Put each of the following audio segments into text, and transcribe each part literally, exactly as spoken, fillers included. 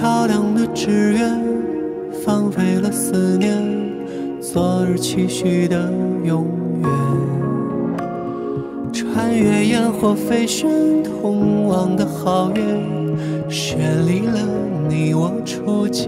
漂亮的志愿，放飞了思念，昨日期许的永远。穿越烟火飞旋，通往的皓月，绚丽了你我初见。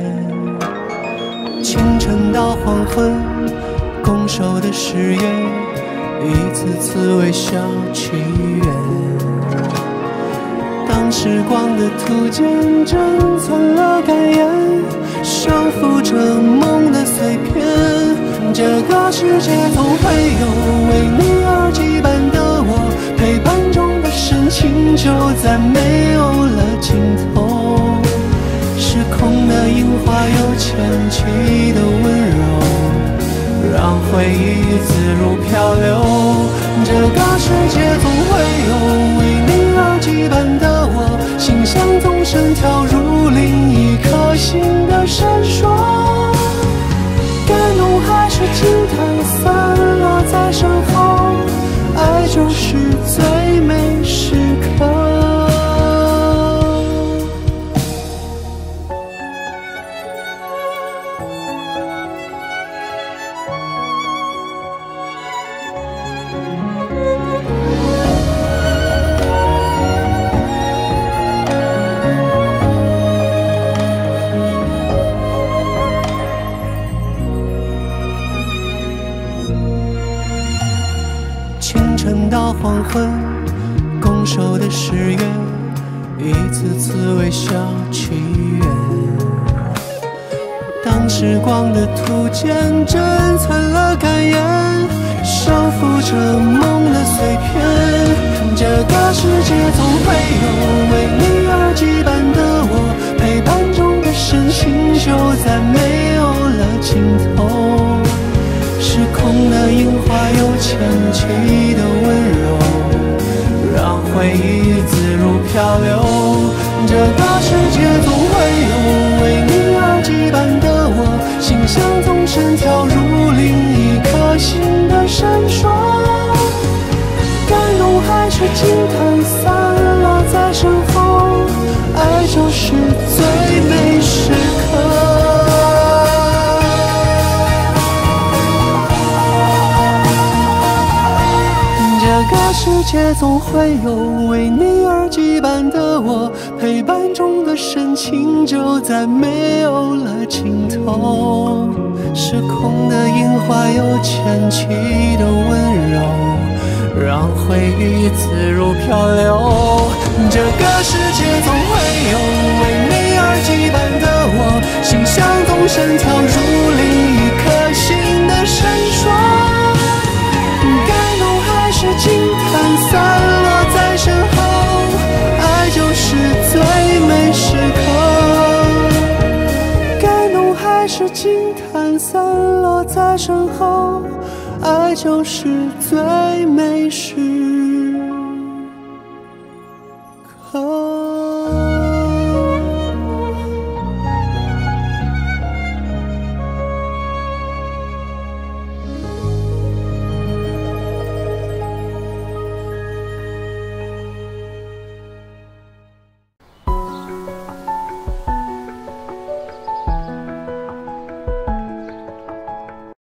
清晨到黄昏，拱手的誓言，一次次微笑祈愿。当时光的图鉴珍存了感言，收复着梦的碎片。这个世界总会有为你而羁绊的我，陪伴中的深情就再没有了尽头。失控的樱花有前期的温柔，让回忆自如漂流。这个世界总会有为你而羁绊的我，心像纵身跳入另一颗心的闪烁。感动还是惊叹散落在身后，爱就是最美时刻。到黄昏，拱手的誓言，一次次微笑祈愿。当时光的图鉴珍存了感言，收复着梦的碎片。这个世界总会有为你而羁绊的我，陪伴中的深情就再没有了尽头。失控的樱花有前期的温柔，让回忆自如漂流。这个世界总会有为你而羁绊的我，心像纵身跳入另一颗心的闪烁。感动还是惊叹散落在身后，爱就是最美时刻。这个世界总会有为你而羁绊的我，陪伴中的深情就再没有了尽头。失控的樱花有前期的温柔，让回忆自如漂流。这个世界总会有为你而羁绊的我，心像纵身跳入另一颗心的闪烁。感动还是惊叹散落在身后，爱就是最美时刻。感动还是惊叹散落在身后，爱就是最